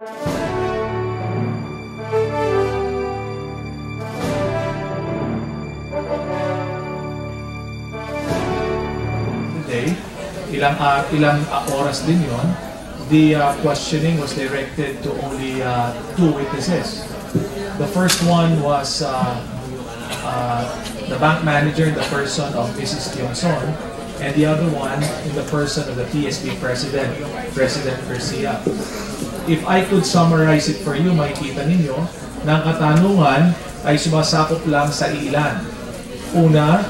Today, ilang oras din yon. The questioning was directed to only two witnesses. The first one was the bank manager in the person of Mrs. Tiongson, and the other one in the person of the TSB president, President Garcia. If I could summarize it for you, makikita ninyo na ang katanungan ay sumasakop lang sa ilan. Una,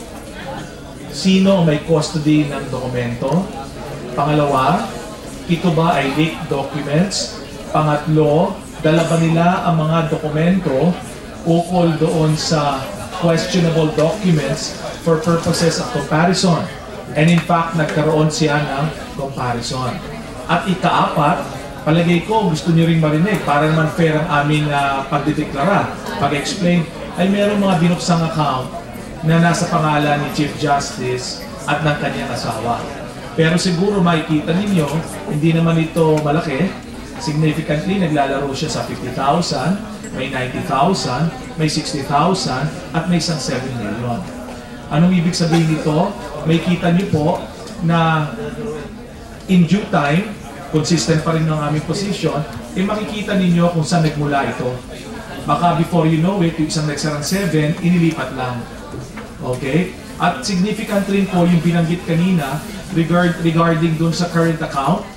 sino may custody ng dokumento? Pangalawa, ito ba ay leaked documents? Pangatlo, dala ba nila ang mga dokumento ukol doon sa questionable documents for purposes of comparison? And in fact, nagkaroon siya ng comparison. At ikaapat, palagay ko gusto niyo ring marinig para naman fair ang aming pagdideklara, pag-explain, ay mayroong mga binuksang account na nasa pangalan ni Chief Justice at ng kanyang asawa. Pero siguro makikita ninyo, hindi naman ito malaki. Significantly, naglalaro siya sa 50,000, may 90,000, may 60,000, at may isang 7 million. Anong ibig sabihin nito? May kita niyo po na in due time, consistent pa rin ng aming position, makikita ninyo kung saan nagmula ito. Baka before you know it, yung isang nagsarang 7, inilipat lang. Okay? At significant rin po yung binanggit kanina regarding dun sa current account.